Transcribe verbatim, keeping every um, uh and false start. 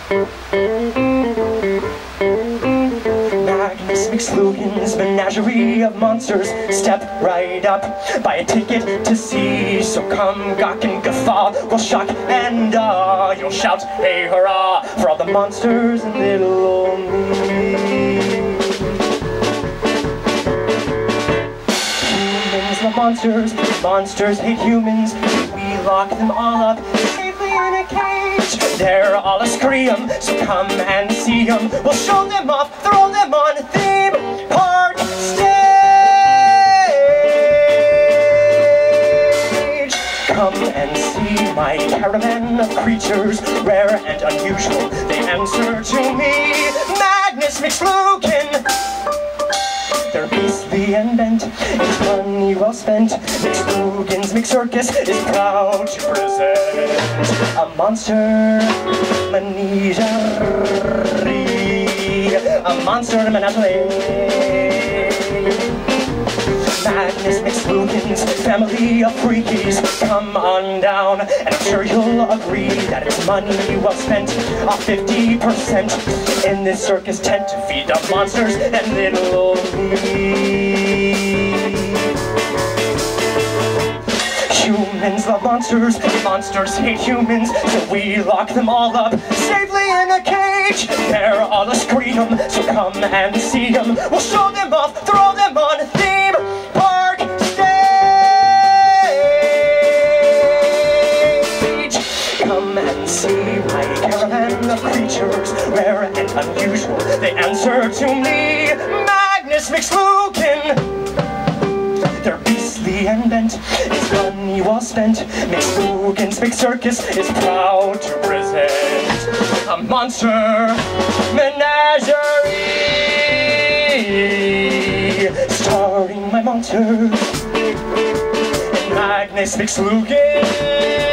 Magnus McSloogan's Menagerie of Monsters. Step right up, buy a ticket to see. So come gawk and guffaw, we'll shock and awe. You'll shout, hey hurrah, for all the monsters and little old me. Humans love monsters, monsters hate humans. We lock them all up safely in a cage. They're all a scream, so come and see them. We'll show them off, throw them on theme park stage. Come and see my caravan of creatures, rare and unusual. They answer to me, Magnus McSloogan. They're beastly and bent, it's money well spent. McSloogan's McCircus is proud to present a monster menagerie, a monster menagerie. Magnus McSloogan's family of freakies, come on down, and I'm sure you'll agree that it's money well spent, off fifty percent in this circus tent to feed the monsters and little old me. Humans love monsters, monsters hate humans, so we lock them all up safely in a cage. They're all a scream, so come and see them. We'll show them off, throw them on theme park stage. Come and see my caravan of creatures, rare and unusual. They answer to me, Magnus McSloogan. They're beastly and bent, it's money well spent. McSloogan's McCircus is proud to present a monster menagerie, starring my monsters and Magnus McSloogan.